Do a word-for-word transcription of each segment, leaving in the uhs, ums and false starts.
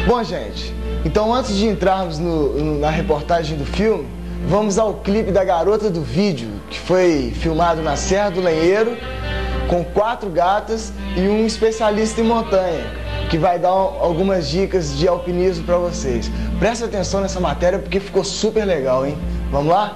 Bom, gente, então antes de entrarmos no, no, na reportagem do filme, vamos ao clipe da garota do vídeo, que foi filmado na Serra do Lenheiro, com quatro gatas e um especialista em montanha, que vai dar algumas dicas de alpinismo para vocês. Presta atenção nessa matéria porque ficou super legal, hein? Vamos lá?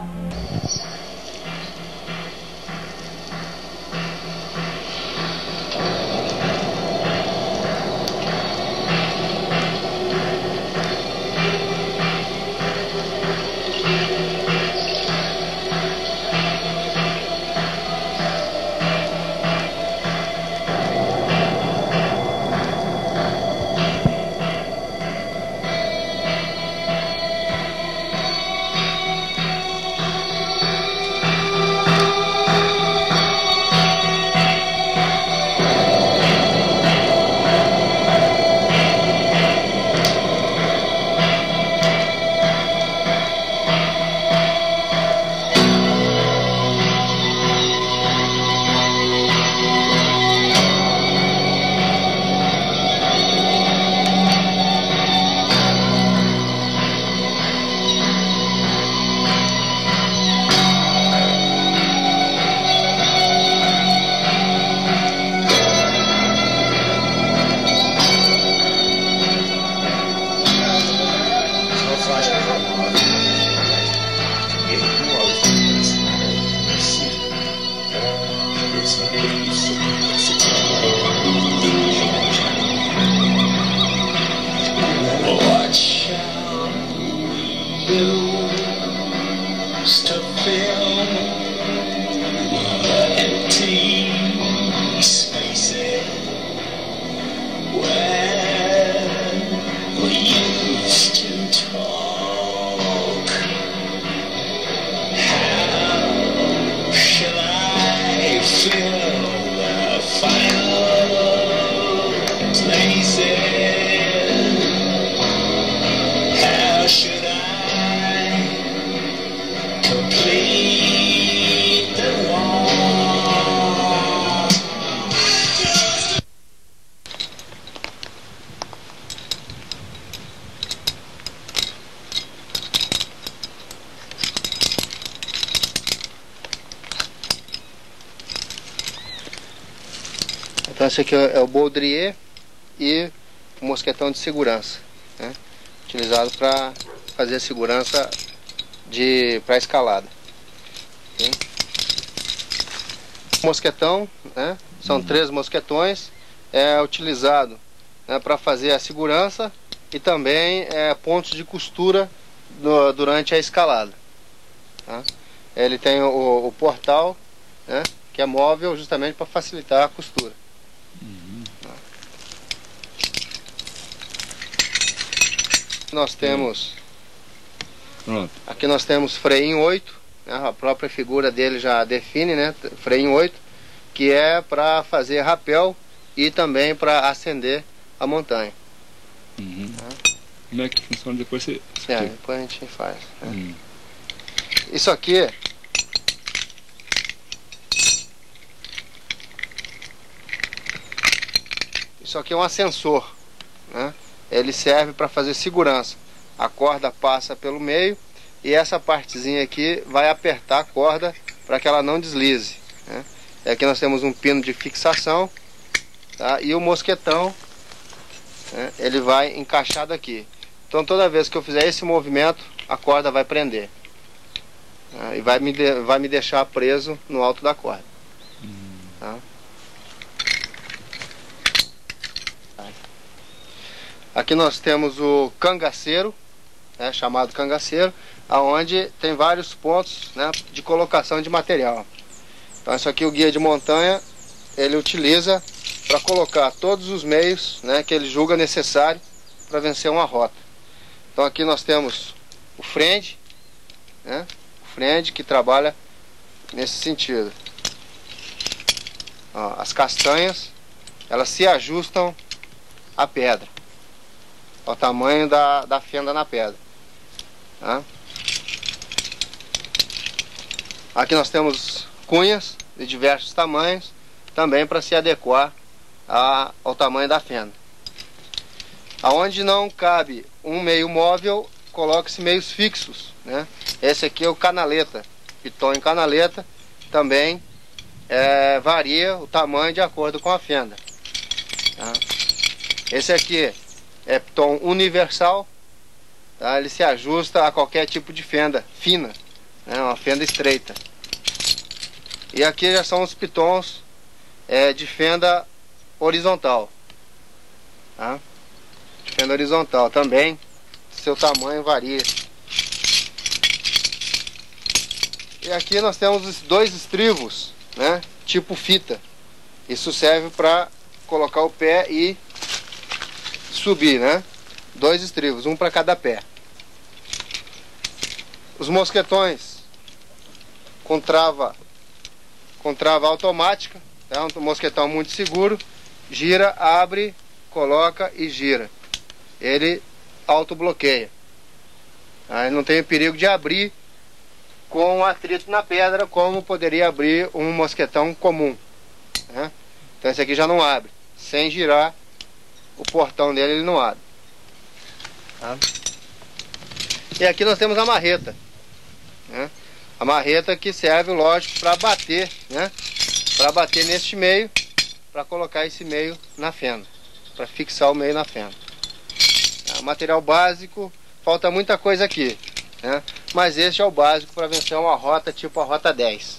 Então esse aqui é o baudrier e o mosquetão de segurança, né? Utilizado para fazer a segurança de para escalada. Okay? O mosquetão, né? São três mosquetões, é utilizado, né, para fazer a segurança e também é, pontos de costura no, durante a escalada. Tá? Ele tem o, o portal, né, que é móvel justamente para facilitar a costura. Uhum. Nós temos Pronto. Aqui nós temos freio em oito, né, a própria figura dele já define, né, freio em oito, que é para fazer rapel e também para ascender a montanha. Uhum. Tá? Como é que funciona depois? Você... É, depois a gente faz. Né? Uhum. Isso aqui Isso aqui é um ascensor, né? Ele serve para fazer segurança. A corda passa pelo meio e essa partezinha aqui vai apertar a corda para que ela não deslize, né? Aqui nós temos um pino de fixação, tá? E o mosquetão, né, ele vai encaixado aqui. Então toda vez que eu fizer esse movimento, a corda vai prender, tá? E vai me, de, vai me deixar preso no alto da corda. Tá? Aqui nós temos o cangaceiro, né, chamado cangaceiro, aonde tem vários pontos, né, de colocação de material. Então isso aqui o guia de montanha ele utiliza para colocar todos os meios, né, que ele julga necessário para vencer uma rota. Então aqui nós temos o friend, né, o friend que trabalha nesse sentido. Ó, as castanhas elas se ajustam à pedra, ao tamanho da, da fenda na pedra. Tá? Aqui nós temos cunhas de diversos tamanhos, também para se adequar a, ao tamanho da fenda. Aonde não cabe um meio móvel, coloque-se meios fixos, né? Esse aqui é o canaleta, piton em canaleta, também é, varia o tamanho de acordo com a fenda, tá? Esse aqui é piton universal, tá? Ele se ajusta a qualquer tipo de fenda fina, né? Uma fenda estreita. E aqui já são os pitons é, de fenda horizontal, tá? De fenda horizontal também, seu tamanho varia. E aqui nós temos dois estribos, né, tipo fita. Isso serve para colocar o pé e subir, né? Dois estribos, um para cada pé. Os mosquetões com trava, com trava automática, é um mosquetão muito seguro. Gira, abre, coloca e gira. Ele autobloqueia. Aí não tem o perigo de abrir com atrito na pedra, como poderia abrir um mosquetão comum, né? Então esse aqui já não abre. Sem girar o portão dele, ele não abre, tá? E aqui nós temos a marreta, né? A marreta que serve, lógico, para bater, né? Para bater neste meio, para colocar esse meio na fenda, para fixar o meio na fenda. É, material básico, falta muita coisa aqui, né? Mas este é o básico para vencer uma rota tipo a rota dez.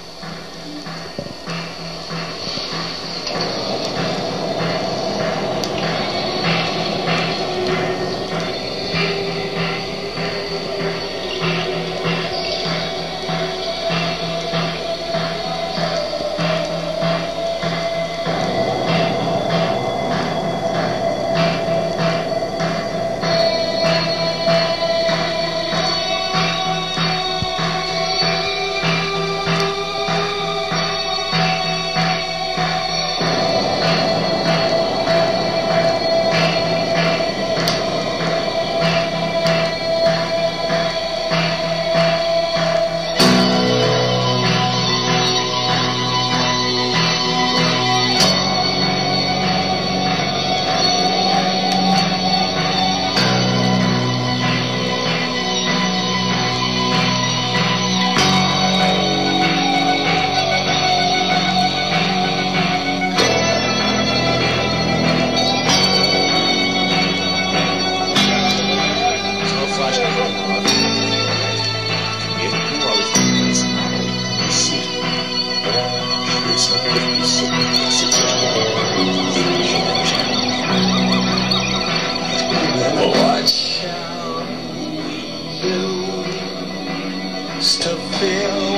To fill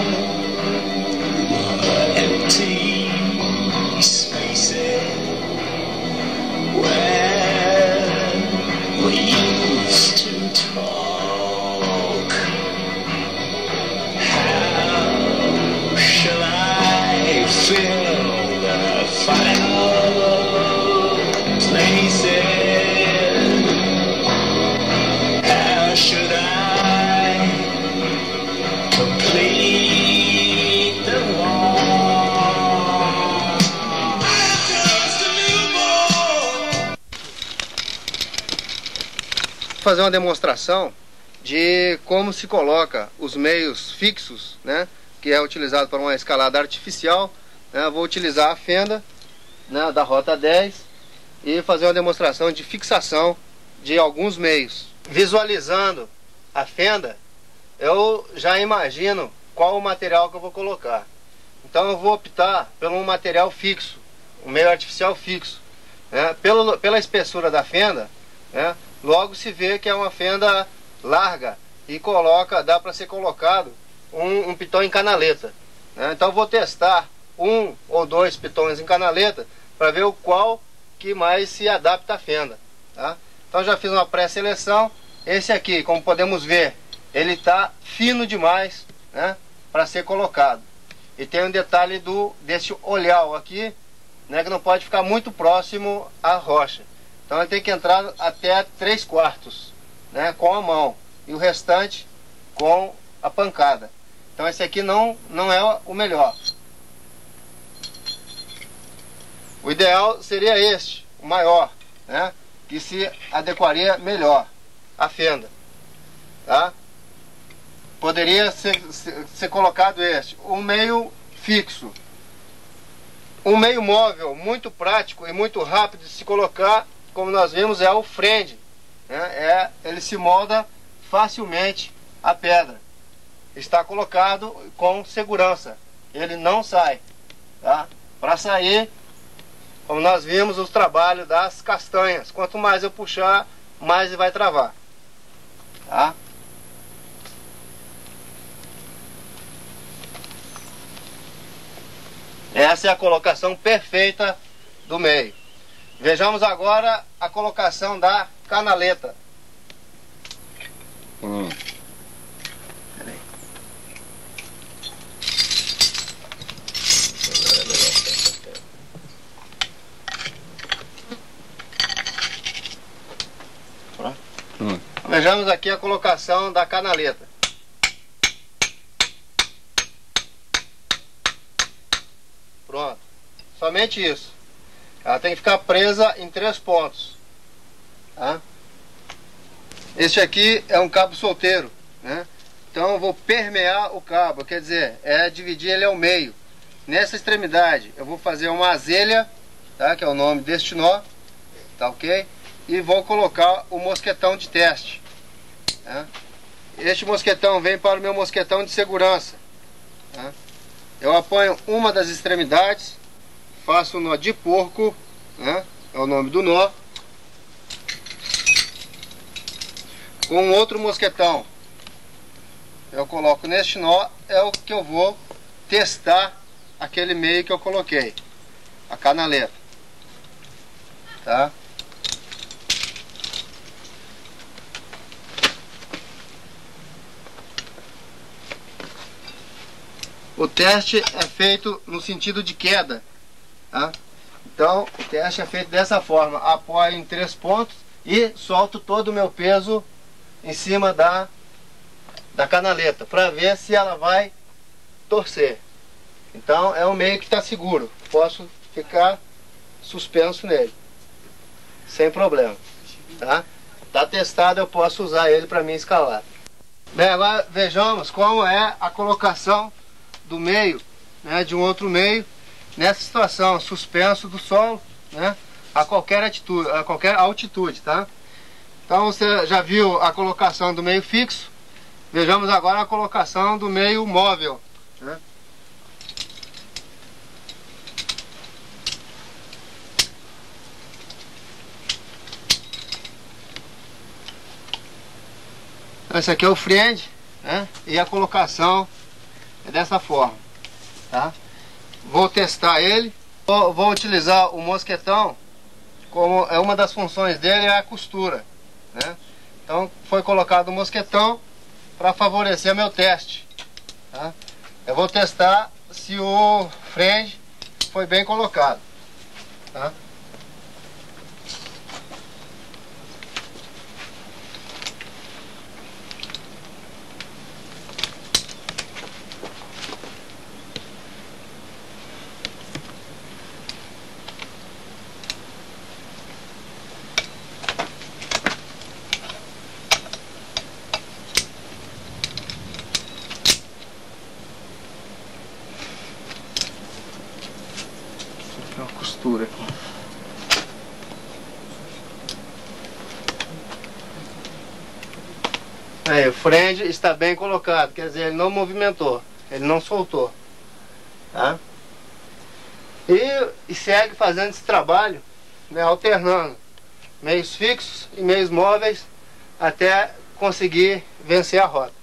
empty spaces where we used to talk. How shall I fill the final places? How should I complete the wall? Vou fazer uma demonstração de como se coloca os meios fixos, né, que é utilizado para uma escalada artificial, né? Vou utilizar a fenda, né, da rota dez e fazer uma demonstração de fixação de alguns meios. Visualizando a fenda, eu já imagino qual o material que eu vou colocar. Então eu vou optar por um material fixo, um meio artificial fixo, né? Pelo, pela espessura da fenda, né? Logo se vê que é uma fenda larga e coloca, dá para ser colocado um, um piton em canaleta, né? Então eu vou testar um ou dois pitões em canaleta para ver o qual que mais se adapta à fenda, tá? Então já fiz uma pré-seleção. Esse aqui, como podemos ver, ele está fino demais, né, para ser colocado. E tem um detalhe do, desse olhar aqui, né, que não pode ficar muito próximo à rocha. Então ele tem que entrar até três quartos, né, com a mão. E o restante com a pancada. Então esse aqui não, não é o melhor. O ideal seria este, o maior, né? que se adequaria melhor à fenda, tá? Poderia ser, ser, ser colocado este, um meio fixo. Um meio móvel muito prático e muito rápido de se colocar, como nós vimos, é o friend, né? É, ele se molda facilmente a pedra. Está colocado com segurança, ele não sai, tá? Para sair, como nós vimos, os trabalhos das castanhas. Quanto mais eu puxar, mais ele vai travar, tá? Essa é a colocação perfeita do meio. Vejamos agora a colocação da canaleta. Hum. Hum. Vejamos aqui a colocação da canaleta. Pronto. Somente isso. Ela tem que ficar presa em três pontos, tá? Este aqui é um cabo solteiro, né? Então eu vou permear o cabo, quer dizer, é dividir ele ao meio. Nessa extremidade eu vou fazer uma azelha, tá? Que é o nome deste nó, tá ok? E vou colocar o mosquetão de teste, tá? Este mosquetão vem para o meu mosquetão de segurança, tá? Eu apanho uma das extremidades, faço o nó de porco, né? É o nome do nó, com outro mosquetão. Eu coloco neste nó, é o que eu vou testar aquele meio que eu coloquei, a canaleta, tá? O teste é feito no sentido de queda, tá? Então o teste é feito dessa forma: apoio em três pontos e solto todo o meu peso em cima da, da canaleta, para ver se ela vai torcer. Então é um meio que está seguro, posso ficar suspenso nele sem problema, tá? Tá testado, eu posso usar ele para mim escalar. Bem, agora vejamos como é a colocação do meio, né, de um outro meio nessa situação, suspenso do solo, né, a qualquer atitude, a qualquer altitude, tá? Então você já viu a colocação do meio fixo, vejamos agora a colocação do meio móvel, né? Esse aqui é o friend, né, e a colocação é dessa forma, tá? Vou testar ele. Vou, vou utilizar o mosquetão, como é uma das funções dele, é a costura, né? Então foi colocado o mosquetão para favorecer meu teste, tá? Eu vou testar se o friend foi bem colocado, tá? Uma costura aqui. Aí, o friend está bem colocado, quer dizer, ele não movimentou, ele não soltou, tá? E, e segue fazendo esse trabalho, né, alternando meios fixos e meios móveis até conseguir vencer a rota.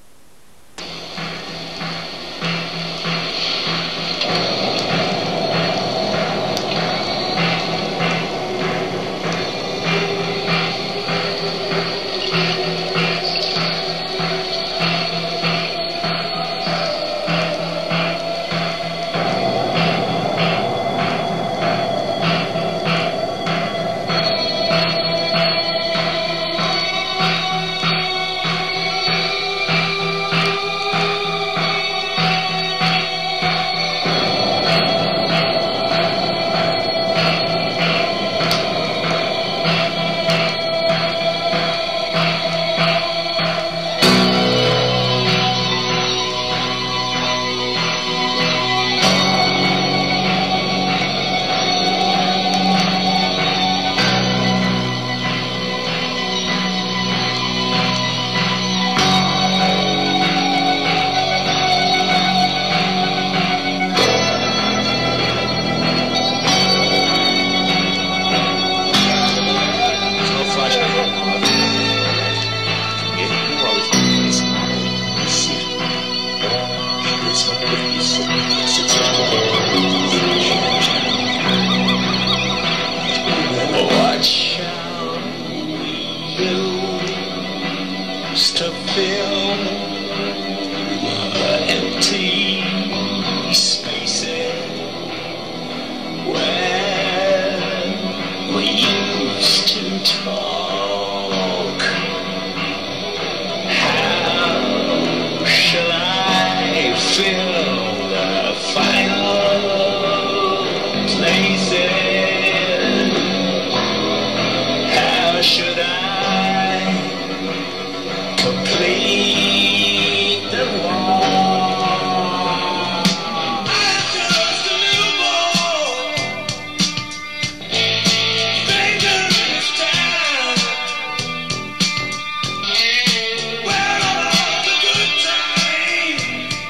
used to fill the empty spaces where we used to talk. How shall I fill the final places? How should I complete the wall? I'm just a little boy, stranger in this town. Where are all the good times?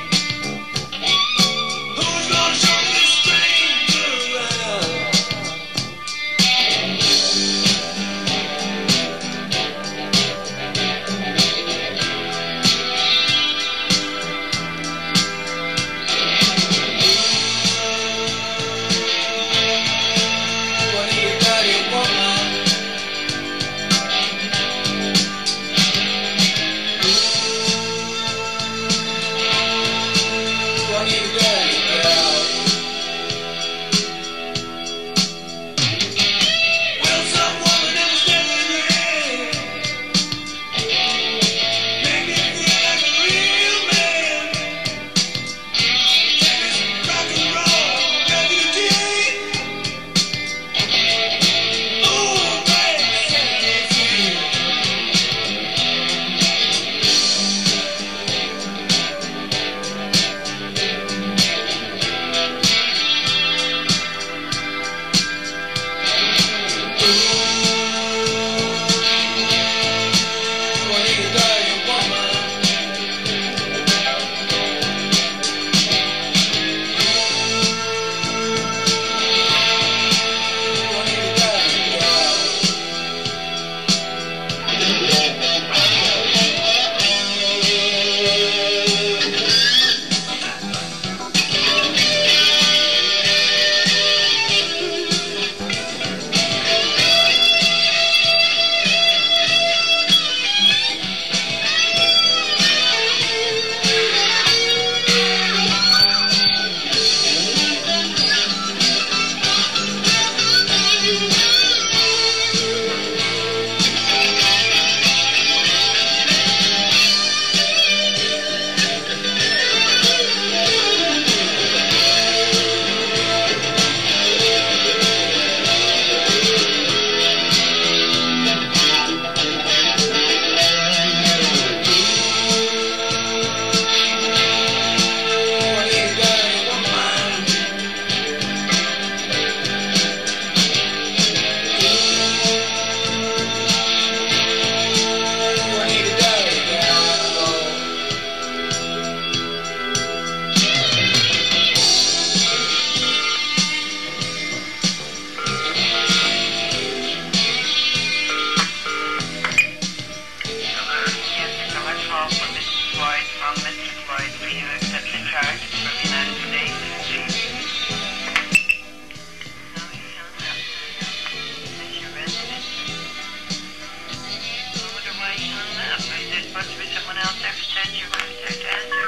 Who's gonna show this stranger around? What do you dirty woman? What do you dirty girl? Will some woman ever stand in your hand? Make me feel like a real man. Take this rock and roll refugee. Ooh, baby, set me free. What do you dirty woman? What do you dirty girl? What do you dirty woman? What do you dirty girl? Yes, so much call for Missus Floyd from Mister Floyd. We do accept the charge from the United States. No, you hung up. That's your residence. I wonder why you hung up. Is there supposed to be someone else there besides your wife there to answer?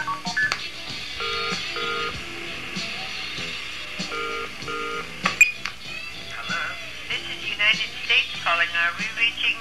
Hello? This is the United States calling. Are we reaching...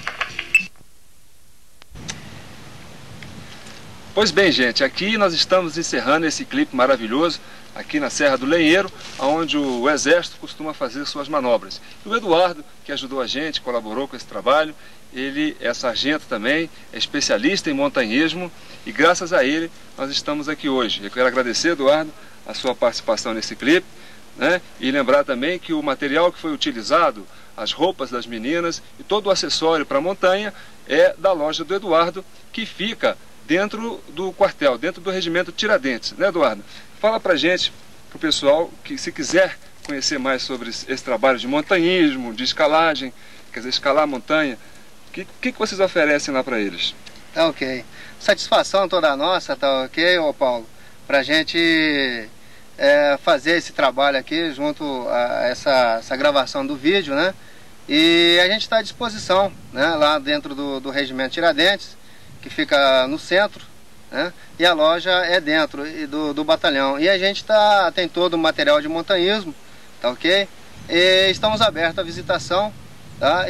Pois bem, gente, aqui nós estamos encerrando esse clipe maravilhoso aqui na Serra do Lenheiro, onde o Exército costuma fazer suas manobras. E o Eduardo, que ajudou a gente, colaborou com esse trabalho, ele é sargento também, é especialista em montanhismo e graças a ele nós estamos aqui hoje. Eu quero agradecer, Eduardo, a sua participação nesse clipe, né? E lembrar também que o material que foi utilizado, as roupas das meninas e todo o acessório para a montanha é da loja do Eduardo, que fica dentro do quartel, dentro do regimento Tiradentes, né, Eduardo? Fala pra gente, pro pessoal, que se quiser conhecer mais sobre esse trabalho de montanhismo, de escalagem, quer dizer, escalar a montanha, o que, que, que vocês oferecem lá para eles? Tá ok. Satisfação toda nossa, tá ok, ô Paulo? Pra gente é, fazer esse trabalho aqui junto a essa, essa gravação do vídeo, né? E a gente está à disposição, né, lá dentro do, do regimento Tiradentes. que fica no centro, né? E a loja é dentro do, do batalhão. E a gente tá, tem todo o material de montanhismo, tá ok? E estamos abertos à visitação, tá?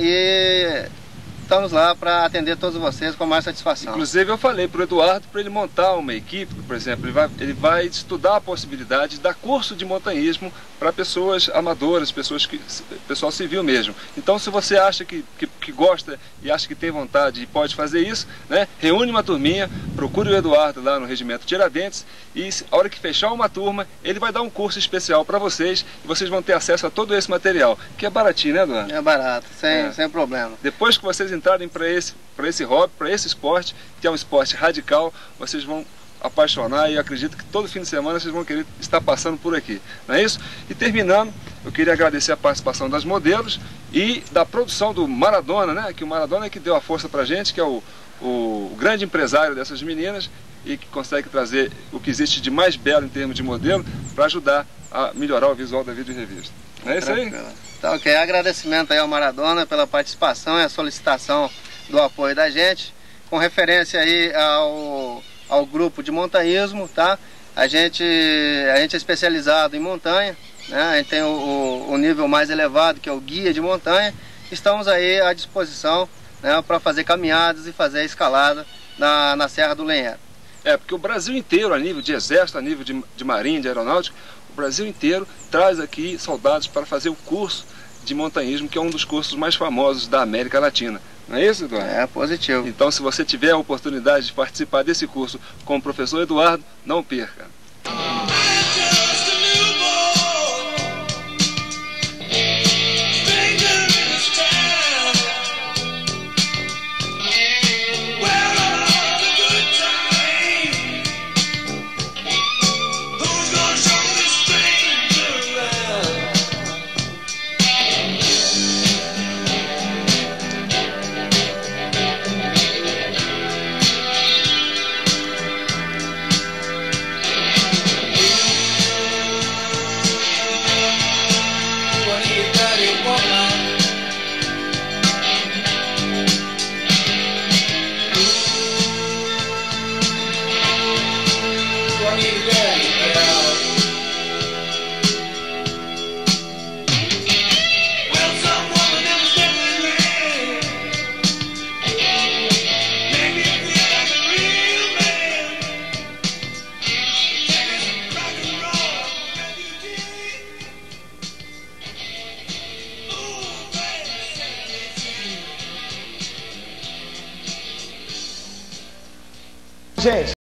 E estamos lá para atender todos vocês com mais satisfação. Inclusive eu falei para o Eduardo para ele montar uma equipe, por exemplo, ele vai, ele vai estudar a possibilidade de dar curso de montanhismo para pessoas amadoras, pessoas que, pessoal civil mesmo. Então se você acha que, que, que gosta e acha que tem vontade e pode fazer isso, né, reúne uma turminha, procure o Eduardo lá no Regimento Tiradentes e a hora que fechar uma turma, ele vai dar um curso especial para vocês e vocês vão ter acesso a todo esse material, que é baratinho, né, Eduardo? É barato, sem, é. sem problema. Depois que vocês entrarem para esse, para esse hobby, para esse esporte, que é um esporte radical, vocês vão apaixonar e eu acredito que todo fim de semana vocês vão querer estar passando por aqui, não é isso? E terminando, eu queria agradecer a participação das modelos e da produção do Maradona, né? Que o Maradona é que deu a força pra gente, que é o, o, o grande empresário dessas meninas e que consegue trazer o que existe de mais belo em termos de modelo para ajudar a melhorar o visual da vídeo revista. Não é isso aí? Tá ok, agradecimento aí ao Maradona pela participação e a solicitação do apoio da gente, com referência aí ao, ao grupo de montanhismo, tá? A gente, a gente é especializado em montanha, né? A gente tem o, o, o nível mais elevado, que é o guia de montanha. Estamos aí à disposição, né, para fazer caminhadas e fazer escalada na, na Serra do Lenheiro. É, porque o Brasil inteiro, a nível de exército, a nível de, de marinha, de aeronáutica, o Brasil inteiro traz aqui soldados para fazer o curso de montanhismo, que é um dos cursos mais famosos da América Latina. Não é isso, Eduardo? É, positivo. Então, se você tiver a oportunidade de participar desse curso com o professor Eduardo, não perca. Gente,